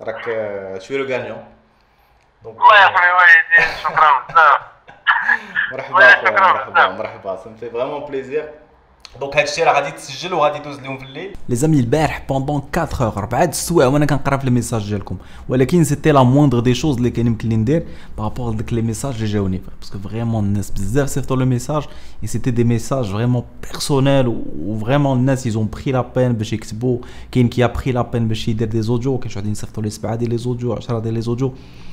راك شويه لو غانيون دونك الله يخلي والديك، شكرا بزاف. مرحبا خويا، شكرا بزاف. مرحبا سا مفي فريمون بليزير. دونك هادشي راه غادي تسجل وغادي يدوز لهم في الليل. لي زامي البارح بوندون 4 اور 4 السوايع وانا كنقرا في لي ميساج ديالكم، ولكن سيتي لا موندغ دي شوز اللي كان يمكن لي ندير بارابور لداك لي ميساج اللي جاوني، باسكو فريمون الناس بزاف صيفطوا لي ميساج اي سيتي دي ميساج فريمون بيرسونيل و فريمون الناس يزون بري لا بين باش يكتبوا، كاين كي بري لا بين باش يدير دي زوديو، كاين شي واحد يصيفطوا لي 7 ديال لي زوديو 10 ديال لي زوديو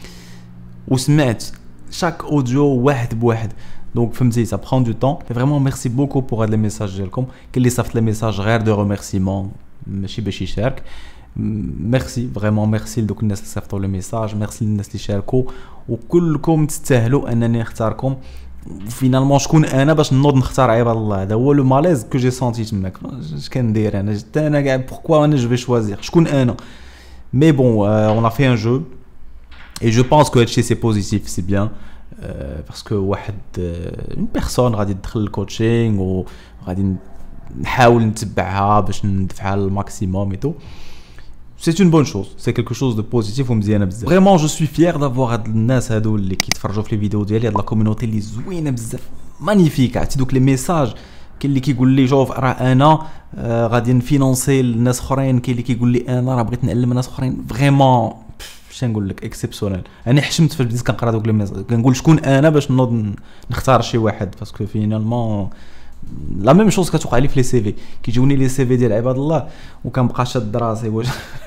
وسمعت شاك اوديو واحد بواحد. Donc فهمتي ça prend du temps. Et vraiment merci beaucoup pour هاد لي ميساج ديالكم. كاين اللي صيفط لي ميساج غير دو ريميرسيمون ماشي باش يشارك. ميرسي فريمون ميرسي لدوك الناس اللي صيفطوا لي ميساج، ميرسي للناس اللي شاركوا، وكلكم تستاهلوا انني نختاركم. فينالمون شكون انا باش نوض نختار عباد الله؟ هذا هو لو ماليز كو جي سونتي تماك. اش كندير انا؟ جيت انا كاع بوركوا انا جو في شوازير شكون انا؟ مي بون اون ا في ان جو et je pense que هادشي سي بوزيتيف سي بيان باسكو واحد اون بيرسون غادي تدخل الكوتشينغ وغادي نحاول نتبعها باش ندفعها للماكسيموم اي تو. C'est une bonne chose, c'est quelque chose de positif ومزيانه بزاف. Vraiment je suis fier d'avoir هاد الناس هادو اللي كيتفرجوا في لي فيديو ديالي، هاد لا كوميونيتي اللي زوينه بزاف مانيفيك. عرفتي دوك لي ميساج كاين اللي كيقول لي شوف راه انا غادي نفينونسي الناس اخرين، كاين اللي كيقول لي انا راه بغيت نعلم الناس اخرين. فريمون اش نقول لك اكسيبسيونيل. انا حشمت فاش بديت كنقرا دوك لي ميساج كنقول شكون انا باش نوض نختار شي واحد، باسكو فينالمون لا ميم شوز كتوقع لي في لي سي في، كيجوني لي سي في ديال عباد الله وكنبقى شاد راسي واش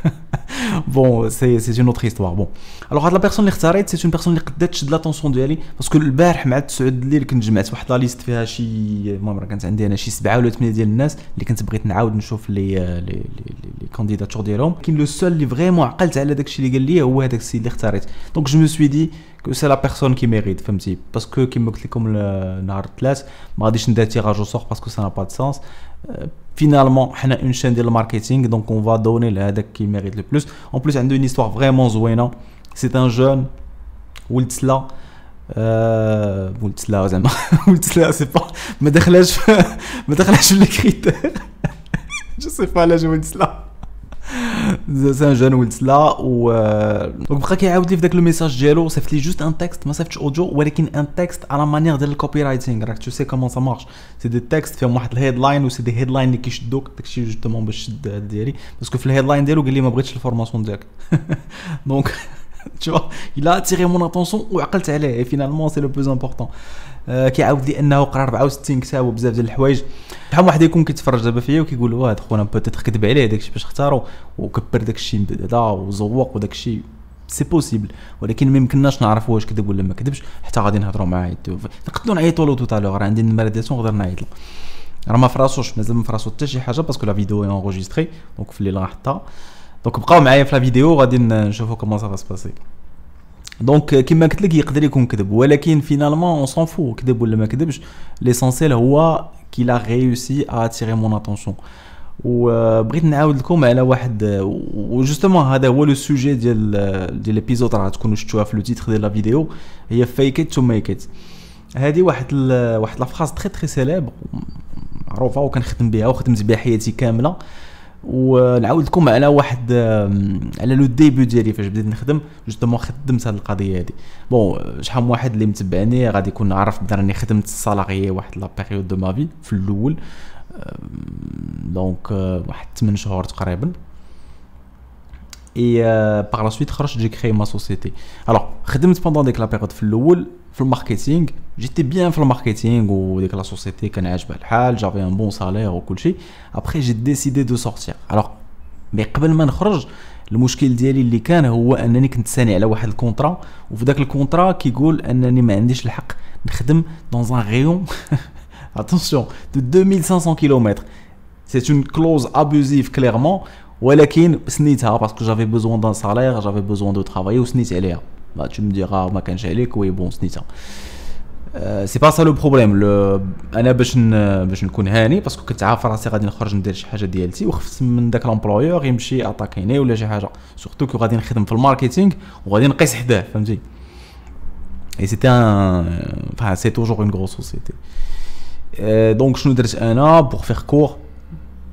بون سي اون اوتر هيستوار. بون الوغ هاد لا بيرسون اللي اختاريت سي اون بيرسون اللي قدات تشد لاتونسيون ديالي، باسكو البارح مع 9 الليل كنت جمعت واحد لا ليست فيها شي، المهم راه كانت عندي انا شي 7 ولا 8 ديال الناس اللي كنت بغيت نعاود نشوف لي كانديداتور ديالهم. كاين لو سول اللي فريمون عقلت على داكشي اللي قال لي هو هذاك السيد اللي اختاريت. دونك جو مو سوي دي que c'est la personne qui mérite, فهمتي؟ باسكو كيما قلت لكم نهار الثلاث ما غاديش ندير تيراج او سور باسكو سا نا با دو سونس. فينالمون حنا اون شين ديال الماركتينغ، دونك اون فا دوني لهذاك كي ميريت لو بلوس. اون بليس عنده اون هيستوار فريمون زوينه. سي ان جون ولد سلا ولد سلا زعما ولد سلا سي با ما دخلاش في لي كريتير جو سي با علاش ولد سلا سان جون ولد سلا و دونك بقى كيعاود لي في داك لو ميساج ديالو. صيفط لي جوست ان تكست، ما صيفطش اوديو ولكن ان تكست على مانيير ديال الكوبي رايتينغ. راك تو سي كومون سا مارش، سي دي تكست فيهم واحد الهيدلاين و سي دي هيدلاين اللي كيشدوك. داكشي جوستومون باش شد هاد ديالي، باسكو في الهيدلاين ديالو قال لي ما بغيتش الفورماسيون ديالك دونك tu vois il a attiré mon attention وعقلت عليه. فينالمون سي لو بلوز امبورطون. كيعاود لي انه قرا 64 كتاب وبزاف ديال الحوايج. بحال واحد يكون كيتفرج دابا فيا وكيقول واه خونا بوتيتر كذب عليه داكشي باش اختارو وكبر داكشي بعدا وزوق وداكشي سي بوسيبل، ولكن ما يمكنناش نعرفوا واش كذب ولا ما كذبش حتى غادي نهضروا معاه. نقدروا نعيطوا له توتالور، راه عندي النمره ديالو نقدر نعيط له. راه ما فراسوش مازال ما فراسو حتى شي حاجه باسكو لا فيديو اي انغوجيستري، دونك في الليل غنحطها. دونك بقاو معايا في لا فيديو غادي نشوفوا كومون سا سباسي. دونك كيما قلت لك يقدر يكون كذب، ولكن فينالمون اون سون فو كذب ولا ما كذبش. ليسونسيال هو كي لا ريوسي ا اتيري مون اتونسيون. وبغيت نعاود لكم على واحد وجوستومون هذا هو لو سوجي ديال ليبيزود راه تكونوا شفتوها في لو تيتر ديال لا فيديو، هي فيك ات تو ميك ات. هذه واحد لا فراز تري تري سيليبر معروفه وكنخدم بها وخدمت بها حياتي كامله. ونعاود لكم على واحد على لو ديبي ديالي فاش بديت نخدم. جوستومون خدمت هذه القضيه هذه. بون شحال من واحد اللي متبعني غادي يكون عارف بدا راني خدمت السالاريي واحد لا بيريود دو مافي في الاول، دونك واحد 8 شهور تقريبا. اي باغ لا سويت خرجت جي كري ما سوسيتي. الوغ خدمت بوندون ديك لا بيريود في الاول في الماركتينغ، جيتي بيان في الماركتينغ وديك لا سوسيتي كان عاجبها الحال، جافي ان بون سالير وكل شيء. ابري جي ديسيدي دو سورتير. الوغ مي قبل ما نخرج المشكل ديالي اللي كان هو انني كنت ساني على واحد الكونطرا، وفي داك الكونطرا كيقول انني ما عنديش الحق نخدم دون ان ريون attention de 2500 km. C'est une clause abusive clairement, ولكن سنيتها باسكو جافي بوزوان دان سالير، جافي بوزوان دو ترافاي وسنيت عليها. با tu me diras ما كانش عليك وي بون سنيتها. سي با سا لو بروبليم. انا باش نكون هاني باسكو كنت عارف راسي غادي نخرج ندير شي حاجه ديالتي وخفت من داك لامبلويور يمشي اتاكيني ولا شي حاجه، سورتو كو غادي نخدم في الماركتينغ وغادي نقيس حداه فهمتي. اي سيتي ان سي توجور اون غروس سوسيتي. دونك شنو درت انا بوغ فيغ كور؟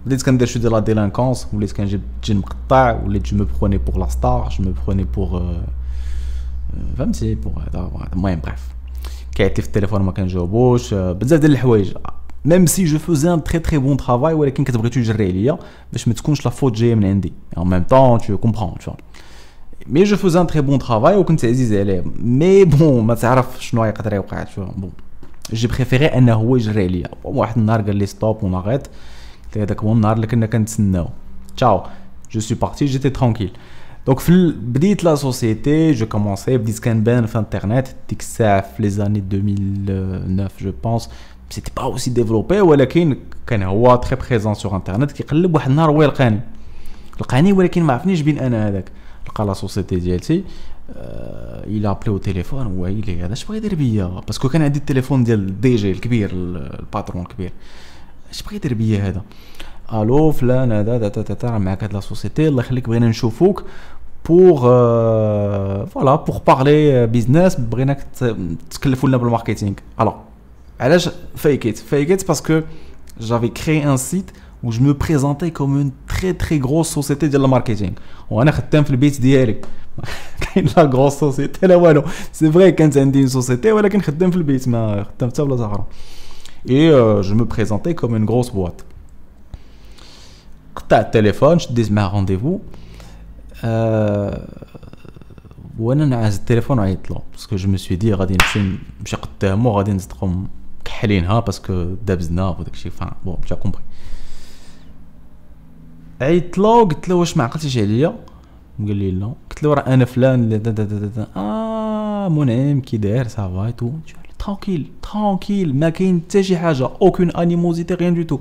بديت كندير شويه ديال لا ديلانكونس وليت كنجيب الجن مقطع وليت جو مو بروني بور لا ستار جو مو بروني بور فهمتي بور هذا المهم بريف كيعيط لي في التليفون ما كنجاوبوش بزاف ديال الحوايج ميم سي جو فوزي ان تري بون ترافاي ولكن كتبغي تجري عليا باش ما تكونش لا فوت جايه من عندي en même temps tu comprends tu vois مي جو فوزي ان تري بون ترافاي وكنت عزيز عليه مي بون ما تعرف شنو يقدر يوقع tu vois بون جي بريفيري انه هو يجري عليا واحد النهار قال لي ستوب وناغيت هذاك هو النهار اللي كنا كنتسناو تشاو جو سوي بارتي جيتي ترانكيل دونك في بديت لا سوسيتي جو كومونسي بديت كنبان في انترنت ديك الساعه في لي زاني 2009 جو بونس سيتي با اوسي ديفلوبي ولكن كان هو تري بريزون سور انترنت كيقلب واحد النهار هو لقاني ولكن ما عرفنيش بين انا هذاك لقى لا سوسيتي ديالتي الى ابلي او تليفون ويلي هذا اش بغا يدير بيا باسكو كان عندي التليفون ديال دي جي الكبير الباترون الكبير اش بغا يدير بيا هذا الو فلان هذا راه معاك هاد لا سوسيتي الله يخليك بغينا نشوفوك بور فوالا بور بارلي بيزنس بغيناك تكلفوا لنا بالماركتينغ الو علاش فايكيت باسكو j'avais créé un site où je me présentais comme une très grosse société de la marketing وانا خدام في البيت ديالي كاين لا غروس سوسيتي لا والو سي فري كانت عندي سوسيتي ولكن خدام في البيت ما خدام حتى ولا زهره et je me présentais comme une grosse boîte قطع التليفون شديت معاه رونديفو وانا نعس التليفون عيطت له باسكو جو مي سوي دي غادي نمشي قدامو غادي نصدقهم كحلينها باسكو دابزنا وداكشي فان بون جا كومبري عيطت له قلت له واش ما عقلتيش عليا قال لي لا قلت له راه انا فلان منعم كي داير صافا تو ترانكيل ما كاين حتى شي حاجه اوكون انيموزيتي ريان دو تو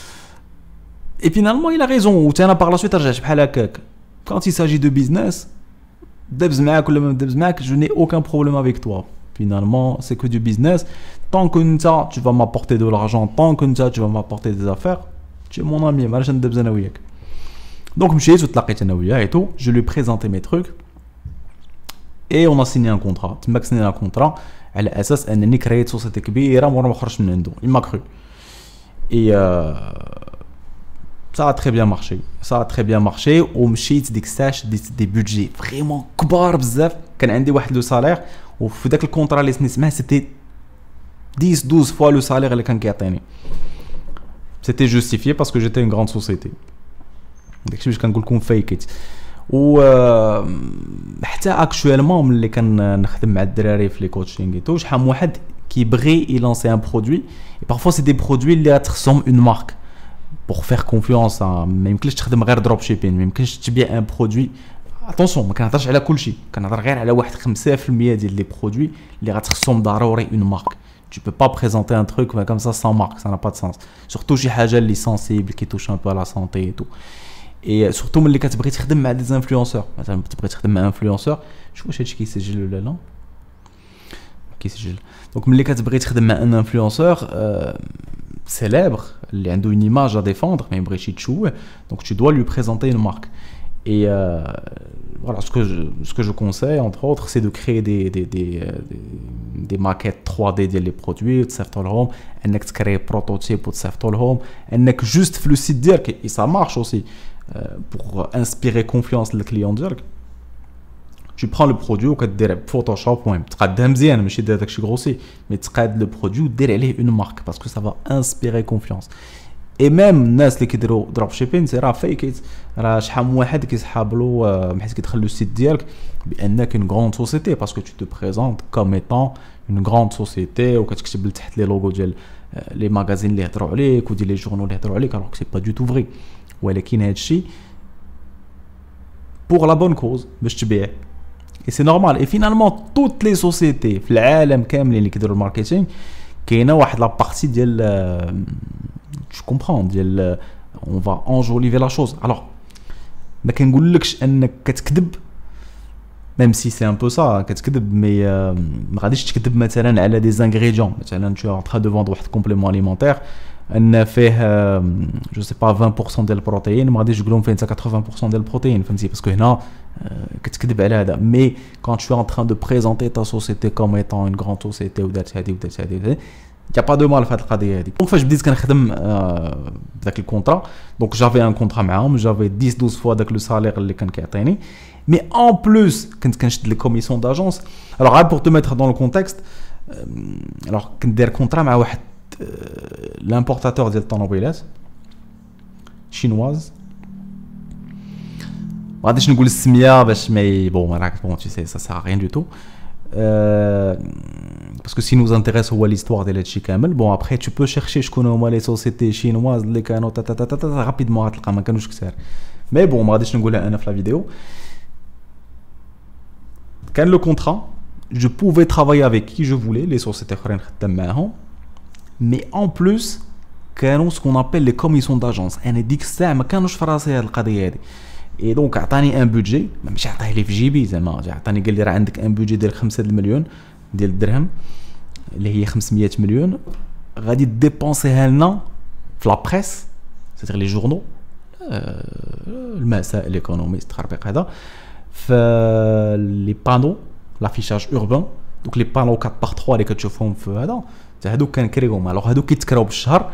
اي فينالمون الى ريزون وتانا باغ لا سويت رجعت بحال هكاك كانت يساجي دو بيزنس دابز معاك ولا ما دابز معاك جو ني اوكان بروبليم افيك توا finalement c'est que du business tant que tu vas m'apporter de l'argent tant que tu vas m'apporter des affaires tu es mon ami ما راش ندبز انا وياك دونك مشيت وتلاقيت انا وياه et tout je lui ai présenté mes trucs et on a signé un contrat تما سنينا كونطرا على اساس انني كريت سوسيتي كبيره مورا ما خرجت من عنده il m'a cru et ça a très bien marché ومشيت ديك الساعه شديت دي بودجي فريمون كبار بزاف كان عندي واحد لو سالير وفي داك الكونطرا اللي سنيت معاه سيتي 10 12 فوا لو سالير اللي كان كيعطيني سيتي جوستيفيي باسكو جيتي اون غراند سوسيتي داكشي باش كنقول لكم فايكيت و حتى اكشوالمون ملي كنخدم مع الدراري في لي كوتشينغ تو شحال من واحد كيبغي يلانسي ان برودوي اي بارفوا سي دي برودوي اللي غتخصهم اون مارك pour faire confiance ما يمكنش تخدم غير دروب شيبين ما يمكنش تبيع ان برودوي اتونسيون ما كنهضرش على كلشي كنهضر غير على واحد 5% ديال لي برودوي اللي غتخصهم ضروري اون مارك tu peux pas présenter un truc comme ça sans marque ça n'a pas de sens surtout شي حاجه اللي sensible qui touche un peu à la santé et tout et surtout ملي كتبغي تخدم مع دي انفلونسور مثلا تبغي تخدم مع انفلونسور شوف واش هادشي كيسجل ولا لا كيسجل دونك ملي كتبغي تخدم مع ان انفلونسور célèbre اللي عنده une image à défendre mais يبغيش يتشوه donc tu dois lui présenter une marque et voilà ce que je conseille entre autres c'est de créer des maquettes 3D ديال les produits تصيفطوا لهم انك تكري بروتوتيب وتصيفطوا لهم انك juste في le site ديالك et ça marche aussi pour inspirer confiance للكليون ديالك tu prends le produit وكدير بفوتوشوب المهم تقادها مزيان ماشي دير داكشي غروسي مي تقاد لو برودوي ودير عليه اون مارك باسكو سا فا انسبيري كونفيونس اي ميم الناس اللي كيديروا دروب شيبين سي راه فايكيت راه شحال من واحد كيسحاب له حيت كيدخل لو سيت ديالك بانك اون غروند سوسيتي باسكو tu te présentes comme étant une grande société وكتكتب لتحت لي لوغو ديال لي ماغازين اللي يهضروا عليك وديال لي جورنال اللي يهضروا عليك alors que c'est pas du tout vrai ولكن هادشي pour la bonne cause باش تبيع et c'est normal et finalement toutes les sociétés في العالم كاملين اللي كيديروا الماركتينغ كاينه واحد لا بارتي ديال tu comprends ديال on va enjoliver la chose alors ما كنقولكش انك كتكذب même si c'est un peu ça كتكذب مي ما غاديش تكذب مثلا على دي زانغريديون مثلا tu es en train de vendre واحد كومبليمون اليمونتير ان فيه جو سي با 20% ديال البروتين ما غاديش تقول لهم فيه 80% ديال البروتين فهمتي باسكو هنا كتكذب على هذا مي quand tu es en train de présenter ta société comme étant une grande société ودارت هذه Il n'y a pas de mal à faire le cas. Donc, je بديت كنخدم بذاك الكونترا. Donc, j'avais un contrat معاهم, j'avais 10-12 fois le salaire اللي كان كيعطيني. Mais en plus, كنت كنشد les commissions d'agence. Alors, pour te mettre dans le contexte, alors كنت داير كونترا مع واحد l'importateur ديال الطوموبيلات chinoise. ما غاديش نقول السميه باش ما بون راك بون tu sais ça sert à rien du tout. Parce que ce qui nous intéresse c'est l'histoire de l'Etchi Kamel. Bon après tu peux chercher je connais les sociétés chinoises les canaux rapidement تلقى ما كانوش كثار. Mais bon ما غاديش نقولها انا في la vidéo. كان le contrat, je pouvais travailler avec qui je voulais, les sociétés خرين خدام معاهم. Mais en plus كانوا ce qu'on appelle les commissions d'agence. انا ديك الساعه ما كانوش في راسي هذه القضيه هذه. Et donc عطاني ان بودجي ماشي عطاه لي في جيبي زعما عطاني قال لي راه عندك ان بودجي ديال 5 المليون ديال الدرهم اللي هي 500 مليون غادي ديبونسيها لنا في لا بريس سيتير لي جورنو المساء ليكونوميست تخربيق هذا في لي بانو لافيشاج اوربان دوك لي بانو 4 باغ 3 اللي كتشوفهم في هذا هادوك كنكريهم الوغ هادوك كيتكراو بالشهر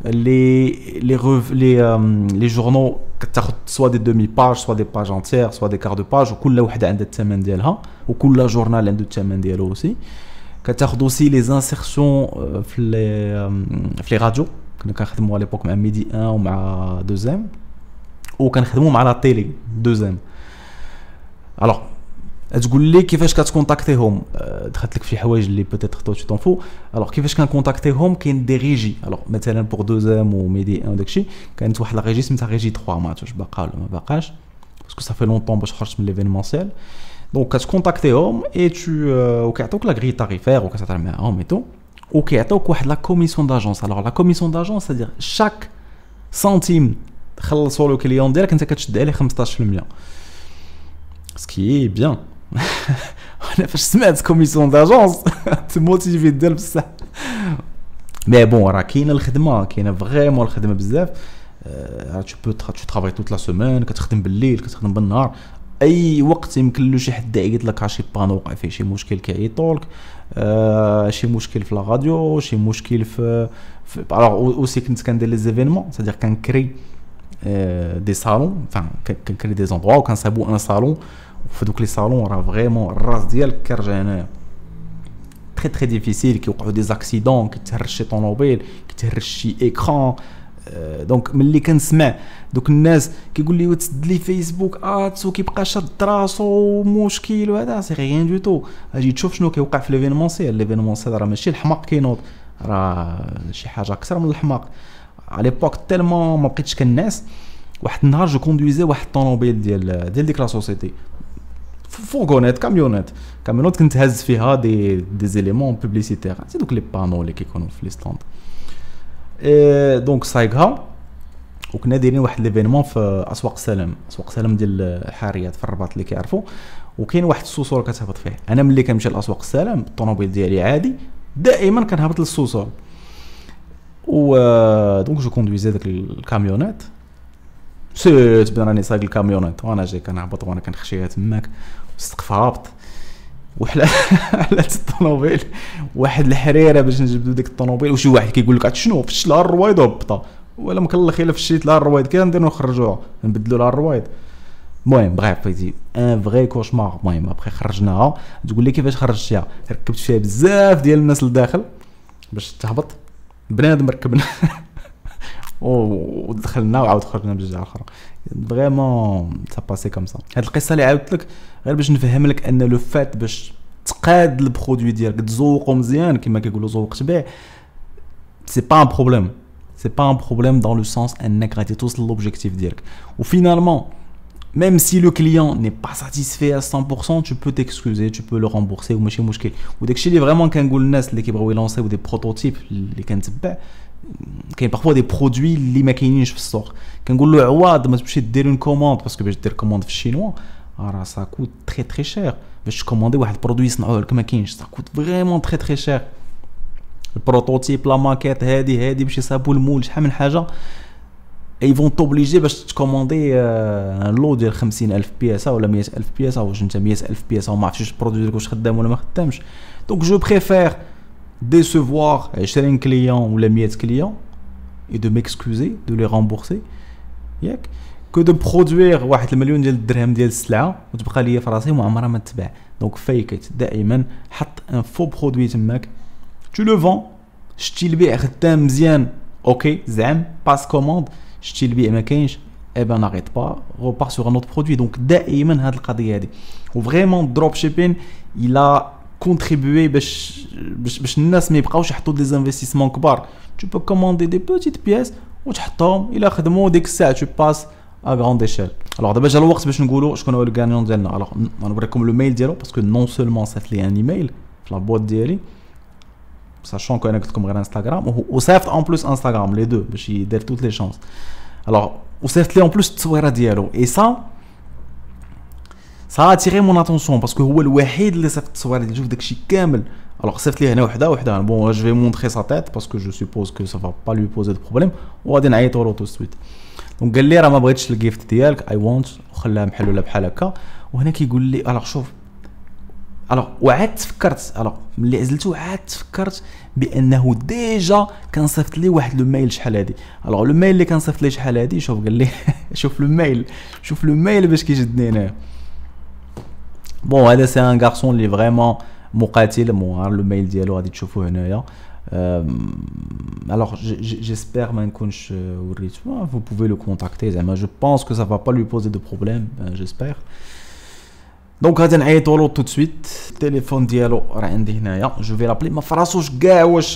لي جورنو كتاخذ سوا دي دومي باج سوا دي باج انتيير سوا دي كار دو باج وكل وحده عندها الثمن ديالها وكل جورنال عنده الثمن ديالو اوسي كتاخذ اوسي لي انسيرسيون في لي راديو كنا كنخدموا على ليبوك مع ميدي 1 ومع دوزيام وكنخدموا مع لا تيلي دوزيام الوغ تقول لي كيفاش كتكونتاكتيهم دخلت لك في حوايج اللي بوتيتر تو تون فو الوغ كيفاش كنكونتاكتيهم كاين دي ريجي الوغ مثلا بور دوزام وميدي 1 وداكشي كانت واحد لا ريجي سميتها ريجي 3 ما عرفتش باقا ولا ما باقاش باسكو صافي لونطون باش خرجت من ليفينمونسيال دونك كتكونتاكتيهم اي تو وكيعطوك لا غري تاريفير وكتهضر معاهم اي تو وكيعطوك واحد لا كوميسيون داجونس الوغ لا كوميسيون داجونس سادير شاك سنتيم تخلصوا له كليون ديالك انت كتشد عليه 15% سكي بيان انا فاش سمعت كوميسيون داجونس تموتيفي ديال بصح مي بون راه كاينه الخدمه كاينه فريمون الخدمه بزاف tu travailles toute la semaine كتخدم بالليل كتخدم بالنهار اي وقت يمكن له شي حد يعيط لك شي بانو وقع فيه شي مشكل كيعيطوا لك شي مشكل في لا راديو شي مشكل في الوغ اوسي كنت كندير لي زيفينمون سادير كنكري دي صالون فان كنكري دي زوندروا وكنصايبو ان صالون في دوك لي صالون راه فريمون الراس ديالك كيرجع هنايا تري تري ديفيسيل كيوقعوا دي زاكسيدون كيتهرش شي طوموبيل كيتهرش شي ايكران دونك ملي كنسمع دوك الناس كيقول لي تسد لي فيسبوك تسو كيبقى شاد راسو مشكل وهذا سي غيان دو تو اجي تشوف شنو كيوقع في ليفينمونسيال راه ماشي الحماق كينوض راه شي حاجه اكثر من الحماق على ليبوك تالمون ما بقيتش كناس واحد النهار جو كوندويزي واحد الطوموبيل ديال ديك لا سوسيتي فورغونيت كاميونيت كنت هاز فيها دي زيليمون بوبليسيتير سي دوك لي بانو اللي كيكونوا في لي ستاند دونك صايغها وكنا دايرين واحد ليفينمون في اسواق السلام ديال الحاريات في الرباط اللي كيعرفوا وكاين واحد السوسول كتهبط فيه انا ملي كنمشي لاسواق السلام الطوموبيل ديالي عادي دائما كنهبط للسوسول و دونك جو كوندويزي داك الكاميونات سيت بان راني سايق الكاميونات وانا جاي كنهبط وانا كنخشيها تماك السقف هابط وحلات الطوموبيل واحد الحريره باش نجبدو ديك الطوموبيل وشي واحد كيقول لك شنو فشت لها الرويض وهبطها ولا مكلخ الا فشيت لها الرويض كي نديرو نخرجوها نبدلو لها الرويض المهم بغيف فايتي ان فري كوشمار المهم ابخي خرجناها تقول لي كيفاش خرجتيها ركبت فيها بزاف ديال الناس لداخل باش تهبط بنادم ركبنا ودخلنا وعاود خرجنا بالجهه الاخرى فريمون سا باسي كوم سا هاد القصه اللي عاودت لك غير باش نفهم لك ان لو فات باش تقاد البرودوي ديالك تزوقو مزيان كما كيقولوا زوق تبيع سي با ان بروبليم سي با ان بروبليم دون لو سونس انك غادي توصل لوبجيكتيف ديالك وفينالمون même si le client n'est pas satisfait à 100%, tu peux t'excuser, tu peux le rembourser ou ماشي مشكل وداكشي اللي فريمون كنقول للناس اللي كيبغيو يلونسيو دي بروتوتيب اللي كنتبع كاين بارفوا دي برودوي اللي ما كاينينش في السوق كنقول له عواد ما تمشي دير اون كوموند باسكو باش دير كوموند في الشينوا راه سا كوت تري تري شير باش تكوموندي واحد البرودوي يصنعوه لك ما كاينش سا كوت فريمون تري تري شير البروتوتيب لا ماكيت هادي باش يصايبوا المول شحال من حاجه اي فون توبليجي باش تكوموندي ان لو ديال 50000 بياسه ولا 100000 بياسه واش انت 100000 بياسه وما عرفتش البرودوي ديالك واش خدام ولا ما خدامش دونك جو بريفير décevoir 20 clients ou les 100 clients et de m'excuser, de les rembourser, ياك que de produire واحد المليون ديال الدرهم ديال السلعه وتبقى ليا في راسي وما عمرها ما تتباع. دونك فايكت دائما حط ان فو برودوي تماك tu le vends شتي البيع خدام مزيان اوكي زعم باس كوموند شتي البيع ما كاينش اي بان ناريت با repart sur un autre produit. دونك دائما هاد القضيه هادي وفريمون دروب شيبين الى contribuer باش الناس ما يبقاوش يحطوا دي انفستيسمون كبار. tu peux commander des petites pièces وتحطهم الى خدموا ديك الساعه tu passes à grande échelle. Alors دابا جا الوقت باش نقولوا شكون هو الغانيون ديالنا. الوغ نوريكم لو ميل ديالو باسكو نون سولمون صيفط لي ان ايميل في لا بوات ديالي ساشون كو انا قلت لكم غير انستغرام وصيفط اون بلوس انستغرام لي دو باش يدير توت لي شانس. الوغ وصيفط لي اون بلوس التصويره ديالو اي سا اتيري مون اتونسيون باسكو هو الوحيد اللي صيفط التصويره ديالو شوف داكشي كامل. Alors صيفط لي هنا وحده bon je vais montrer sa tête parce que je suppose que ça va pas lui poser de problème وغادي نعيطوا له tout de suite. دونك قال لي راه ما بغيتش الجيفت ديالك اي وونت وخلاها محلوله بحال هكا وهنا كيقول لي الوغ شوف الوغ وعاد تفكرت الوغ ملي عزلته عاد تفكرت بانه ديجا كان صيفط لي واحد لو ميل شحال هادي. الوغ لو ميل اللي كان صيفط لي شحال هادي شوف قال لي شوف لو ميل باش كيشدني هنا. بون هذا سي ان غارسون اللي فريمون مقاتل لو ميل ديالو غادي تشوفوه هنايا. Alors j'espère ما نكونش وريتو vous pouvez le contacter زعما je pense que ça va pas lui poser de problème j'espère. دونك غادي نعيطوا له tout de suite. التليفون ديالو راه عندي هنايا جو في لابلي ما فراسوش كاع واش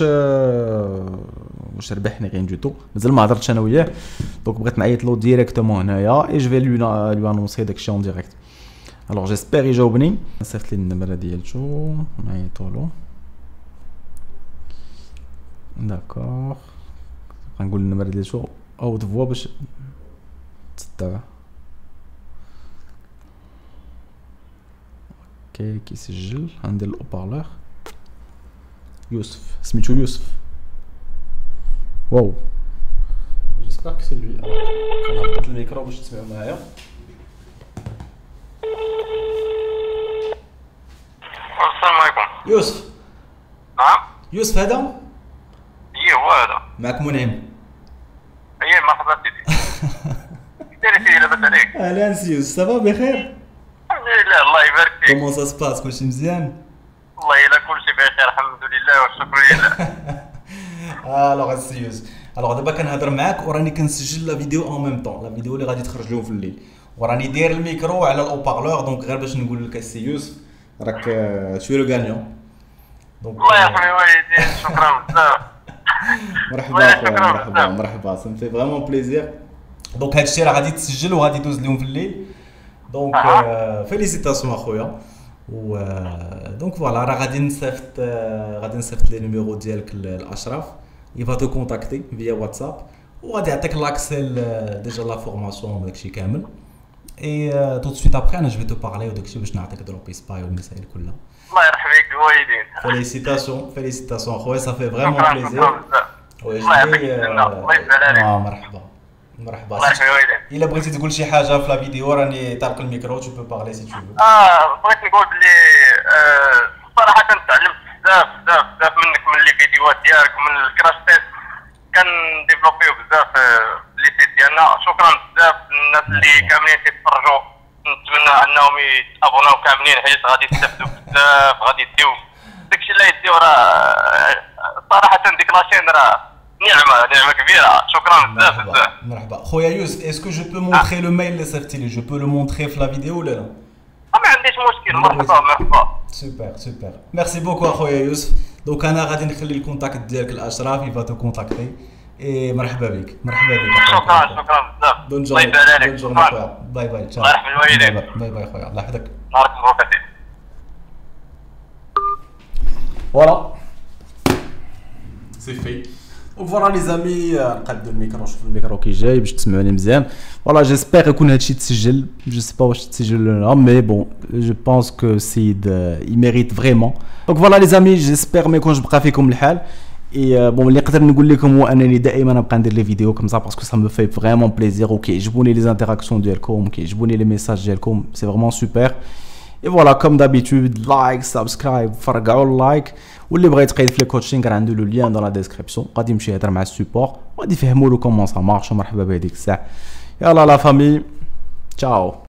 ربحني غير دو تو مازال ما هضرتش انا وياه. دونك بغيت نعيط له ديريكتومون هنايا اي جو في lui annoncer داكشي اون ديريكت. Alors j'espère يجاوبني. صيفط لي النمره ديالتو نعيطوا له داكور غنقول النمره ديالتو او تفوا باش تتبع. اوكي كيسجل عندي الاوبارلور. يوسف سميتو يوسف. واو جيسبر كو سي لوي. كنهبط الميكرو باش تسمعوا معايا. السلام عليكم. يوسف. نعم. يوسف هذا؟ ايه هو هذا. معك منعم. ايه مرحبا سيدي. كيداير سيدي لاباس عليك؟ اهلا سي يوسف سافا بخير؟ الحمد لله الله يبارك فيك. كومون سا سباس كلشي مزيان؟ والله الا كلشي بخير الحمد لله والشكر لله. الوغ السي يوسف الوغ دابا كنهضر معاك وراني كنسجل لا فيديو اون ميم طون لا فيديو اللي غادي تخرج لهم في الليل وراني داير الميكرو على الاوبارلور. دونك غير باش نقول لك السي يوسف راك شويه لو غانيون. دونك الله يرحم والديك شكرا بزاف. مرحبا سا مفي فريمون بليزير. دونك هادشي راه غادي تسجل وغادي يدوز لهم في الليل. دونك فيليسيتاسيون اخويا. و دونك فوالا راه غادي نصيفط لي نيميرو ديالك لاشرف il va te contacter via WhatsApp وغادي يعطيك لاكسي ديجا لا فورماسيون داكشي كامل. اي tout de suite après انا جو في تو بارلي وداكشي باش نعطيك دروبي سباي والمسائل كلها. الله يرحم فيك الوالدين. فيليسيتاسيون خويا صافي فريمون بليزير. الله يعطيك الجنة الله يسهل عليك. مرحبا الله يرحم الوالدين. الا بغيتي تقول شي حاجه في لا فيديو راني طارق الميكرو تو بو بارلي سي تو. بغيت نقول بلي صراحة تعلمت بزاف منك من لي فيديوهات ديالك ومن الكراش تيست كنديفلوبيو بزاف لي سيت ديالنا. شكرا بزاف للناس اللي كاملين كيتفرجوا. نتمنى انهم يتابوناو كاملين حيت غادي يستافدوا بزاف غادي يديو داكشي اللي يديو. راه صراحة ديك لاشين راه نعمة كبيرة. شكرا بزاف. مرحبا خويا يوسف اسكو جو بو مونطري لو ميل اللي صيفطتي لي جو بو لو مونطري في لا فيديو ولا لا؟ ما عنديش مشكل. مرحبا. سوبر ميرسي بوكو اخويا يوسف. دونك انا غادي نخلي الكونتاكت ديالك لاشرف يفا تو كونتاكتي. اي مرحبا بك شكرا بزاف. بون جورني خويا. باي تشاو. الله يرحم الوالدين. باي خويا الله يحفظك. نهارك مبروك. فوالا سي في. فوالا لي زامي نقادو الميكرو نشوف الميكرو كي جاي باش تسمعوني مزيان. فوالا جيسبر يكون هادشي تسجل جو سي با واش تسجل ولا لا مي بون جو بونس كو السيد يميريت فريمون. دونك فوالا لي زامي جيسبر ما يكونش بقى فيكم الحال. اي بون اللي نقدر نقول لكم هو انني دائما نبقى ندير لي فيديو كوم سا باسكو سا مو في فريمون بليزير وكيعجبوني لي انتراكسيون ديالكم كيعجبوني لي ميساج ديالكم سي فريمون سوبر. اي فوالا كوم دابيتود لايك سبسكرايب فرقعوا اللايك واللي بغى يتقيد في الكوتشينغ راه عنده لو لين دون لا ديسكريبسيون غادي يمشي يهضر مع السيبور وغادي يفهموا له كومون سا مارش ومرحبا بهذيك الساعه يلا لا فامي تشاو